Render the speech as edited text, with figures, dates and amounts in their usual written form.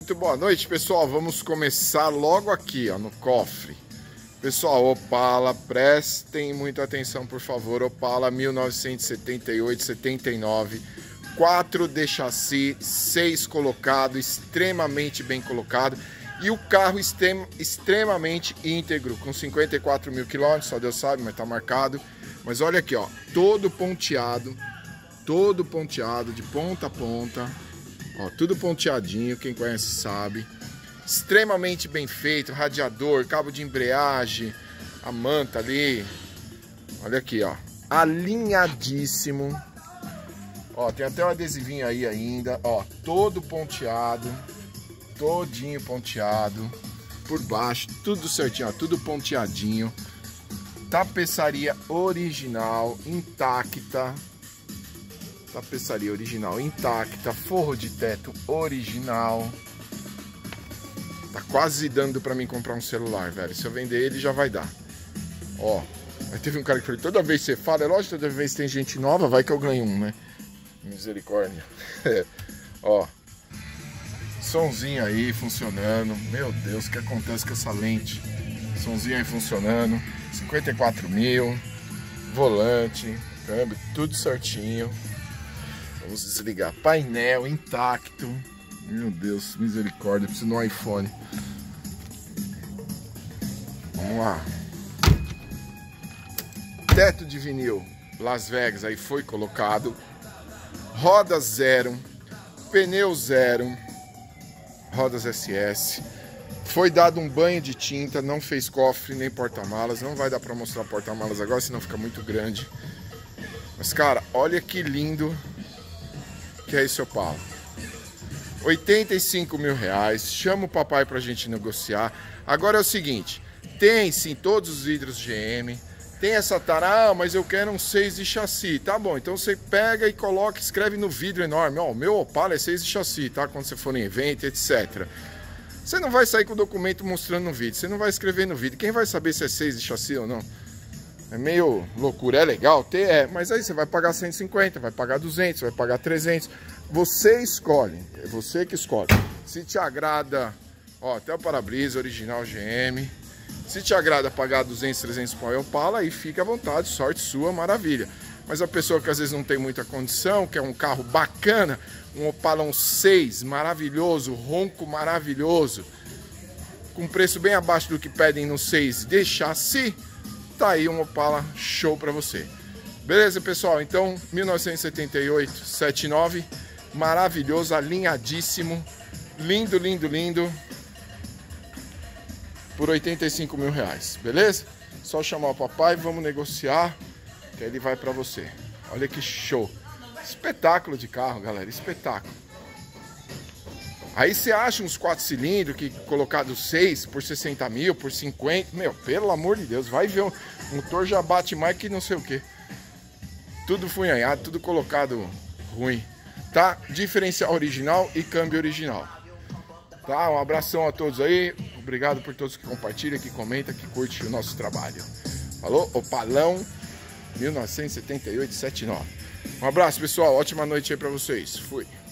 Muito boa noite, pessoal. Vamos começar logo aqui, ó, no cofre. Pessoal, Opala, prestem muita atenção, por favor. Opala 1978, 79, 4D chassi, 6 colocado, extremamente bem colocado. E o carro extremamente íntegro, com 54 mil quilômetros, só Deus sabe, mas tá marcado. Mas olha aqui, ó, todo ponteado, de ponta a ponta. Ó, tudo ponteadinho, quem conhece sabe. Extremamente bem feito, radiador, cabo de embreagem, a manta ali. Olha aqui, ó, alinhadíssimo. Ó, tem até um adesivinho aí ainda, ó, todo ponteado, todinho ponteado. Por baixo, tudo certinho, ó, tudo ponteadinho. Tapeçaria original, intacta. Tapeçaria original intacta, forro de teto original. Tá quase dando pra mim comprar um celular, velho. Se eu vender ele, já vai dar. Ó, aí teve um cara que falou, toda vez que você fala, é lógico, toda vez que tem gente nova, vai que eu ganho um, né? Misericórdia. Ó, sonzinho aí funcionando. Meu Deus, o que acontece com essa lente? Sonzinho aí funcionando. 54 mil. Volante, câmbio, tudo certinho. Vamos desligar. Painel intacto. Meu Deus, misericórdia. Preciso de um iPhone. Vamos lá. Teto de vinil Las Vegas aí foi colocado. Roda zero. Pneu zero. Rodas SS. Foi dado um banho de tinta. Não fez cofre nem porta-malas. Não vai dar pra mostrar porta-malas agora, senão fica muito grande. Mas, cara, olha que lindo que é esse Opala. 85 mil reais. Chama o papai pra gente negociar. Agora é o seguinte, tem sim todos os vidros GM. Tem essa tara, mas eu quero um 6 de chassi. Tá bom, então você pega e coloca, escreve no vidro enorme, ó, o meu Opala é 6 de chassi, tá? Quando você for em evento, etc. Você não vai sair com o documento mostrando no vídeo, você não vai escrever no vídeo. Quem vai saber se é 6 de chassi ou não? É meio loucura, é legal ter, mas aí você vai pagar 150, vai pagar 200, vai pagar 300. Você escolhe, é você que escolhe. Se te agrada, ó, até o para-brisa original GM. Se te agrada pagar 200, 300 por Opala, aí fica à vontade, sorte sua, maravilha. Mas a pessoa que às vezes não tem muita condição, quer um carro bacana, um Opala 6 maravilhoso, ronco maravilhoso, com preço bem abaixo do que pedem no 6 de chassi, tá aí um Opala show pra você. Beleza, pessoal? Então, 1978, 79, maravilhoso, alinhadíssimo, lindo, lindo, lindo, por 85 mil reais, beleza? Só chamar o papai, vamos negociar, que ele vai pra você. Olha que show! Espetáculo de carro, galera, espetáculo. Aí você acha uns 4 cilindros que colocado 6 por 60 mil, por 50, meu, pelo amor de Deus, vai ver, o motor já bate mais que não sei o que. Tudo funhanhado, tudo colocado ruim, tá? Diferencial original e câmbio original. Tá? Um abração a todos aí, obrigado por todos que compartilham, que comentam, que curtem o nosso trabalho. Falou? Opalão 1978, 79. Um abraço, pessoal, ótima noite aí pra vocês. Fui.